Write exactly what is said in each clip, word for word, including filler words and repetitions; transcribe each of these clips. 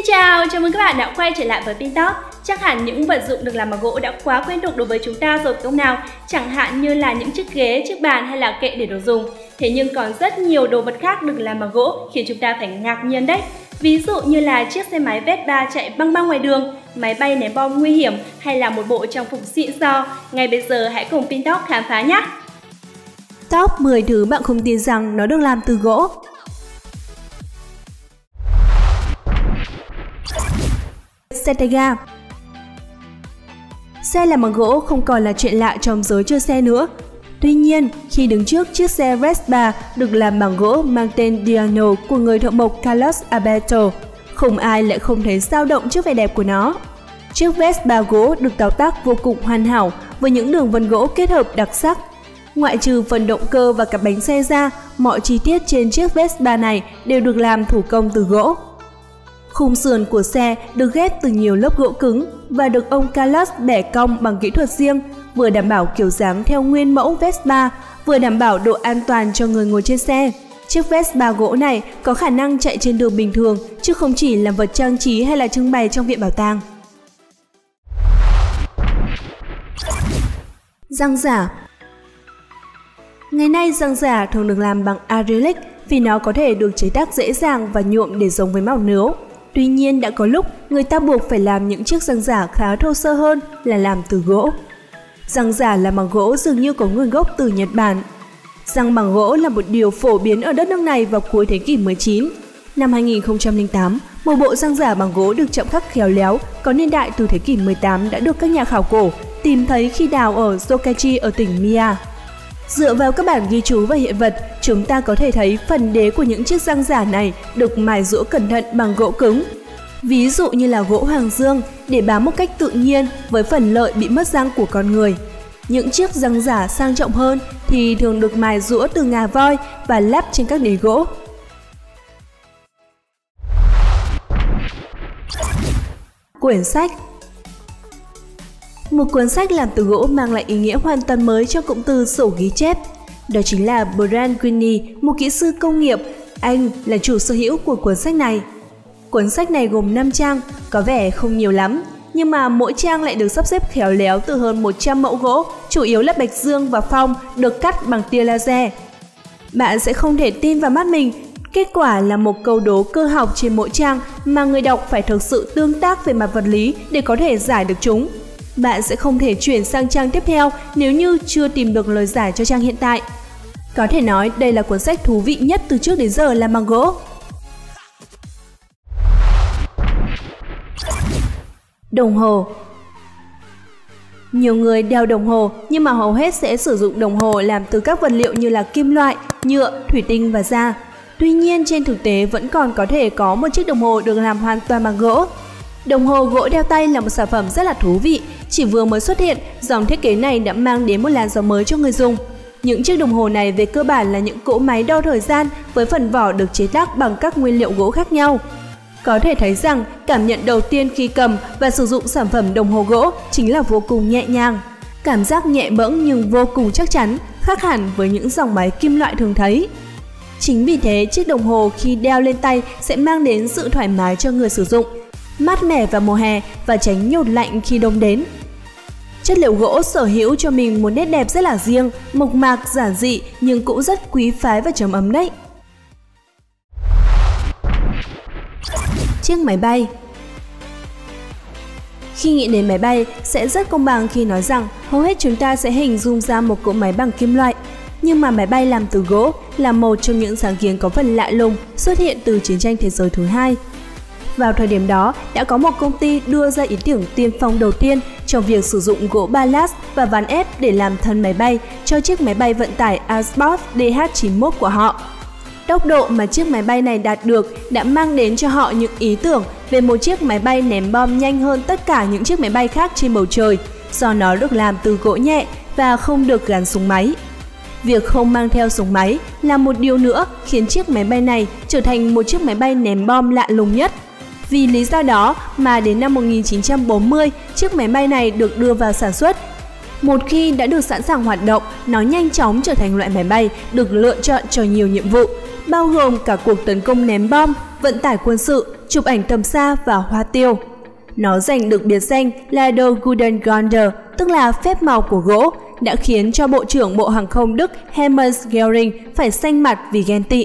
Xin chào, chào mừng các bạn đã quay trở lại với Pintalk. Chắc hẳn những vật dụng được làm bằng gỗ đã quá quen thuộc đối với chúng ta rồi phải không nào? Chẳng hạn như là những chiếc ghế, chiếc bàn hay là kệ để đồ dùng. Thế nhưng còn rất nhiều đồ vật khác được làm bằng gỗ khiến chúng ta phải ngạc nhiên đấy. Ví dụ như là chiếc xe máy Vespa chạy băng băng ngoài đường, máy bay ném bom nguy hiểm hay là một bộ trang phục xịn sò. Ngay bây giờ hãy cùng Pintalk khám phá nhé! Top mười thứ bạn không tin rằng nó được làm từ gỗ. Xe tay ga. Xe làm bằng gỗ không còn là chuyện lạ trong giới chơi xe nữa. Tuy nhiên, khi đứng trước chiếc xe Vespa được làm bằng gỗ mang tên Diano của người thợ mộc Carlos Alberto, không ai lại không thấy dao động trước vẻ đẹp của nó. Chiếc Vespa gỗ được tạo tác vô cùng hoàn hảo với những đường vân gỗ kết hợp đặc sắc. Ngoại trừ phần động cơ và cặp bánh xe ra, mọi chi tiết trên chiếc Vespa này đều được làm thủ công từ gỗ. Khung sườn của xe được ghép từ nhiều lớp gỗ cứng và được ông Carlos bẻ cong bằng kỹ thuật riêng, vừa đảm bảo kiểu dáng theo nguyên mẫu Vespa, vừa đảm bảo độ an toàn cho người ngồi trên xe. Chiếc Vespa gỗ này có khả năng chạy trên đường bình thường, chứ không chỉ là vật trang trí hay là trưng bày trong viện bảo tàng. Răng giả. Ngày nay răng giả thường được làm bằng acrylic vì nó có thể được chế tác dễ dàng và nhuộm để giống với màu nướu. Tuy nhiên đã có lúc người ta buộc phải làm những chiếc răng giả khá thô sơ hơn là làm từ gỗ. Răng giả làm bằng gỗ dường như có nguồn gốc từ Nhật Bản. Răng bằng gỗ là một điều phổ biến ở đất nước này vào cuối thế kỷ mười chín. Năm hai nghìn không trăm lẻ tám, một bộ răng giả bằng gỗ được chạm khắc khéo léo có niên đại từ thế kỷ mười tám đã được các nhà khảo cổ tìm thấy khi đào ở Sokachi ở tỉnh Mia. Dựa vào các bản ghi chú và hiện vật, chúng ta có thể thấy phần đế của những chiếc răng giả này được mài giũa cẩn thận bằng gỗ cứng. Ví dụ như là gỗ hoàng dương để bám một cách tự nhiên với phần lợi bị mất răng của con người. Những chiếc răng giả sang trọng hơn thì thường được mài giũa từ ngà voi và lắp trên các đế gỗ. Quyển sách. Một cuốn sách làm từ gỗ mang lại ý nghĩa hoàn toàn mới cho cụm từ sổ ghi chép. Đó chính là Brian Greene, một kỹ sư công nghiệp. Anh là chủ sở hữu của cuốn sách này. Cuốn sách này gồm năm trang, có vẻ không nhiều lắm, nhưng mà mỗi trang lại được sắp xếp khéo léo từ hơn một trăm mẫu gỗ, chủ yếu là bạch dương và phong, được cắt bằng tia laser. Bạn sẽ không thể tin vào mắt mình, kết quả là một câu đố cơ học trên mỗi trang mà người đọc phải thực sự tương tác về mặt vật lý để có thể giải được chúng. Bạn sẽ không thể chuyển sang trang tiếp theo nếu như chưa tìm được lời giải cho trang hiện tại. Có thể nói đây là cuốn sách thú vị nhất từ trước đến giờ làm bằng gỗ. Đồng hồ. Nhiều người đeo đồng hồ nhưng mà hầu hết sẽ sử dụng đồng hồ làm từ các vật liệu như là kim loại, nhựa, thủy tinh và da. Tuy nhiên trên thực tế vẫn còn có thể có một chiếc đồng hồ được làm hoàn toàn bằng gỗ. Đồng hồ gỗ đeo tay là một sản phẩm rất là thú vị. Chỉ vừa mới xuất hiện, dòng thiết kế này đã mang đến một làn gió mới cho người dùng. Những chiếc đồng hồ này về cơ bản là những cỗ máy đo thời gian với phần vỏ được chế tác bằng các nguyên liệu gỗ khác nhau. Có thể thấy rằng cảm nhận đầu tiên khi cầm và sử dụng sản phẩm đồng hồ gỗ chính là vô cùng nhẹ nhàng. Cảm giác nhẹ bẫng nhưng vô cùng chắc chắn, khác hẳn với những dòng máy kim loại thường thấy. Chính vì thế chiếc đồng hồ khi đeo lên tay sẽ mang đến sự thoải mái cho người sử dụng, mát mẻ vào mùa hè và tránh nhột lạnh khi đông đến. Chất liệu gỗ sở hữu cho mình một nét đẹp rất là riêng, mộc mạc, giản dị nhưng cũng rất quý phái và trầm ấm đấy. Chiếc máy bay. Khi nghĩ đến máy bay, sẽ rất công bằng khi nói rằng hầu hết chúng ta sẽ hình dung ra một cỗ máy bằng kim loại. Nhưng mà máy bay làm từ gỗ là một trong những sáng kiến có phần lạ lùng xuất hiện từ chiến tranh thế giới thứ hai. Vào thời điểm đó, đã có một công ty đưa ra ý tưởng tiên phong đầu tiên trong việc sử dụng gỗ ballast và ván ép để làm thân máy bay cho chiếc máy bay vận tải Airbus D H chín mốt của họ. Tốc độ mà chiếc máy bay này đạt được đã mang đến cho họ những ý tưởng về một chiếc máy bay ném bom nhanh hơn tất cả những chiếc máy bay khác trên bầu trời, do nó được làm từ gỗ nhẹ và không được gắn súng máy. Việc không mang theo súng máy là một điều nữa khiến chiếc máy bay này trở thành một chiếc máy bay ném bom lạ lùng nhất. Vì lý do đó mà đến năm một nghìn chín trăm bốn mươi, chiếc máy bay này được đưa vào sản xuất. Một khi đã được sẵn sàng hoạt động, nó nhanh chóng trở thành loại máy bay được lựa chọn cho nhiều nhiệm vụ, bao gồm cả cuộc tấn công ném bom, vận tải quân sự, chụp ảnh tầm xa và hoa tiêu. Nó giành được biệt danh là The Golden Gunder, tức là phép màu của gỗ, đã khiến cho Bộ trưởng Bộ Hàng không Đức Hermann Göring phải xanh mặt vì ghen tị.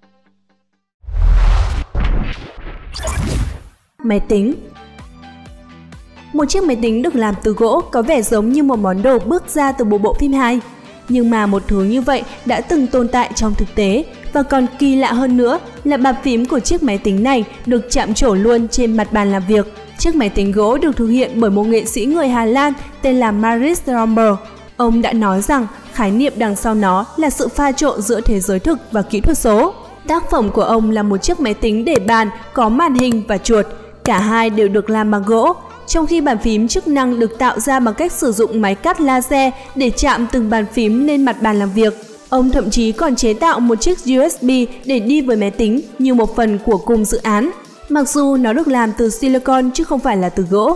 Máy tính. Một chiếc máy tính được làm từ gỗ có vẻ giống như một món đồ bước ra từ một bộ phim hài. Nhưng mà một thứ như vậy đã từng tồn tại trong thực tế, và còn kỳ lạ hơn nữa là bàn phím của chiếc máy tính này được chạm trổ luôn trên mặt bàn làm việc. Chiếc máy tính gỗ được thực hiện bởi một nghệ sĩ người Hà Lan tên là Maurice Romer. Ông đã nói rằng khái niệm đằng sau nó là sự pha trộn giữa thế giới thực và kỹ thuật số. Tác phẩm của ông là một chiếc máy tính để bàn có màn hình và chuột. Cả hai đều được làm bằng gỗ, trong khi bàn phím chức năng được tạo ra bằng cách sử dụng máy cắt laser để chạm từng bàn phím lên mặt bàn làm việc. Ông thậm chí còn chế tạo một chiếc u ét bê để đi với máy tính như một phần của cùng dự án, mặc dù nó được làm từ silicon chứ không phải là từ gỗ.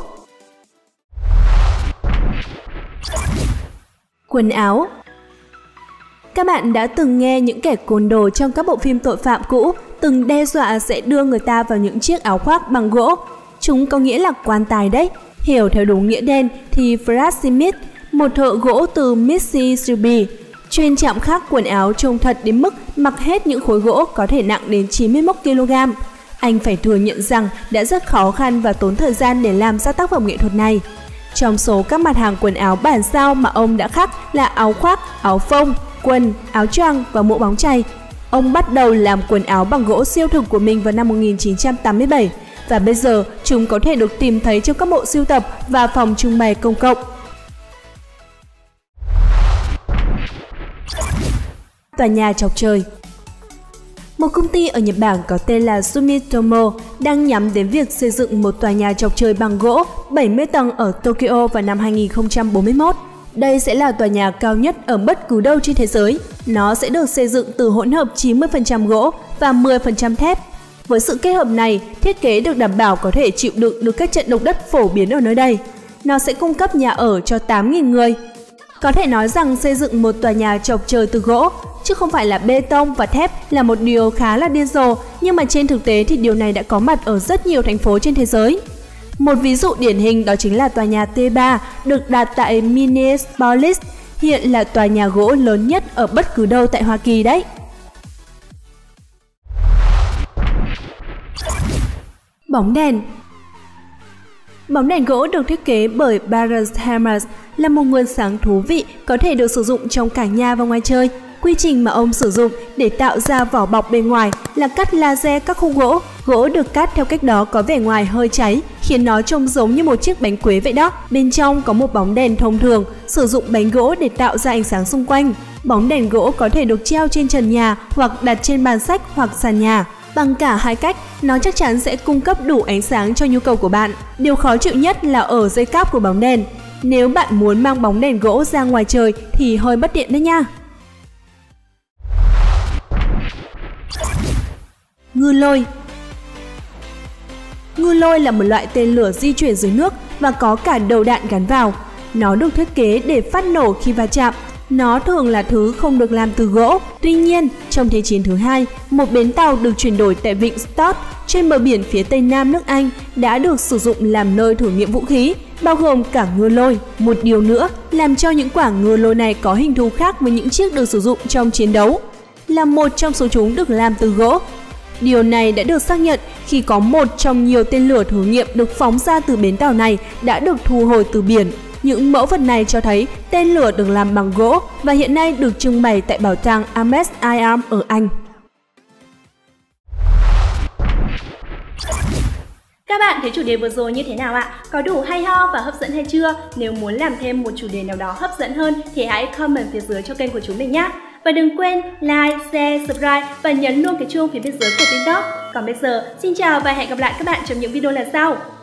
Quần áo. Các bạn đã từng nghe những kẻ côn đồ trong các bộ phim tội phạm cũ từng đe dọa sẽ đưa người ta vào những chiếc áo khoác bằng gỗ. Chúng có nghĩa là quan tài đấy. Hiểu theo đúng nghĩa đen thì Brad Smith, một thợ gỗ từ Mississippi, chuyên chạm khắc quần áo trông thật đến mức mặc hết những khối gỗ có thể nặng đến chín mươi mốt ki lô gam. Anh phải thừa nhận rằng đã rất khó khăn và tốn thời gian để làm ra tác phẩm nghệ thuật này. Trong số các mặt hàng quần áo bản sao mà ông đã khắc là áo khoác, áo phông, quần, áo choàng và mũ bóng chày. Ông bắt đầu làm quần áo bằng gỗ siêu thực của mình vào năm một nghìn chín trăm tám mươi bảy, và bây giờ chúng có thể được tìm thấy trong các bộ sưu tập và phòng trưng bày công cộng. Tòa nhà chọc trời. Một công ty ở Nhật Bản có tên là Sumitomo đang nhắm đến việc xây dựng một tòa nhà chọc trời bằng gỗ bảy mươi tầng ở Tokyo vào năm hai nghìn không trăm bốn mươi mốt. Đây sẽ là tòa nhà cao nhất ở bất cứ đâu trên thế giới. Nó sẽ được xây dựng từ hỗn hợp chín mươi phần trăm gỗ và mười phần trăm thép. Với sự kết hợp này, thiết kế được đảm bảo có thể chịu đựng được các trận động đất phổ biến ở nơi đây. Nó sẽ cung cấp nhà ở cho tám nghìn người. Có thể nói rằng xây dựng một tòa nhà chọc trời từ gỗ, chứ không phải là bê tông và thép, là một điều khá là điên rồ, nhưng mà trên thực tế thì điều này đã có mặt ở rất nhiều thành phố trên thế giới. Một ví dụ điển hình đó chính là tòa nhà T ba được đặt tại Minneapolis, hiện là tòa nhà gỗ lớn nhất ở bất cứ đâu tại Hoa Kỳ đấy. Bóng đèn. Bóng đèn gỗ được thiết kế bởi Baron Hammer, là một nguồn sáng thú vị có thể được sử dụng trong cả nhà và ngoài trời. Quy trình mà ông sử dụng để tạo ra vỏ bọc bên ngoài là cắt laser các khung gỗ. Gỗ được cắt theo cách đó có vẻ ngoài hơi cháy, khiến nó trông giống như một chiếc bánh quế vậy đó. Bên trong có một bóng đèn thông thường, sử dụng bánh gỗ để tạo ra ánh sáng xung quanh. Bóng đèn gỗ có thể được treo trên trần nhà hoặc đặt trên bàn sách hoặc sàn nhà. Bằng cả hai cách, nó chắc chắn sẽ cung cấp đủ ánh sáng cho nhu cầu của bạn. Điều khó chịu nhất là ở dây cáp của bóng đèn. Nếu bạn muốn mang bóng đèn gỗ ra ngoài trời thì hơi bất tiện đấy nha. Ngư lôi. Ngư lôi là một loại tên lửa di chuyển dưới nước và có cả đầu đạn gắn vào. Nó được thiết kế để phát nổ khi va chạm. Nó thường là thứ không được làm từ gỗ. Tuy nhiên, trong Thế chiến thứ hai, một bến tàu được chuyển đổi tại vịnh Stord trên bờ biển phía tây nam nước Anh đã được sử dụng làm nơi thử nghiệm vũ khí, bao gồm cả ngư lôi. Một điều nữa làm cho những quả ngư lôi này có hình thù khác với những chiếc được sử dụng trong chiến đấu là một trong số chúng được làm từ gỗ. Điều này đã được xác nhận khi có một trong nhiều tên lửa thử nghiệm được phóng ra từ bến tàu này đã được thu hồi từ biển. Những mẫu vật này cho thấy tên lửa được làm bằng gỗ và hiện nay được trưng bày tại bảo tàng Ames Iam ở Anh. Các bạn thấy chủ đề vừa rồi như thế nào ạ? Có đủ hay ho và hấp dẫn hay chưa? Nếu muốn làm thêm một chủ đề nào đó hấp dẫn hơn thì hãy comment phía dưới cho kênh của chúng mình nhé. Và đừng quên like, share, subscribe và nhấn luôn cái chuông phía bên dưới của Pin Talk. Còn bây giờ, xin chào và hẹn gặp lại các bạn trong những video lần sau.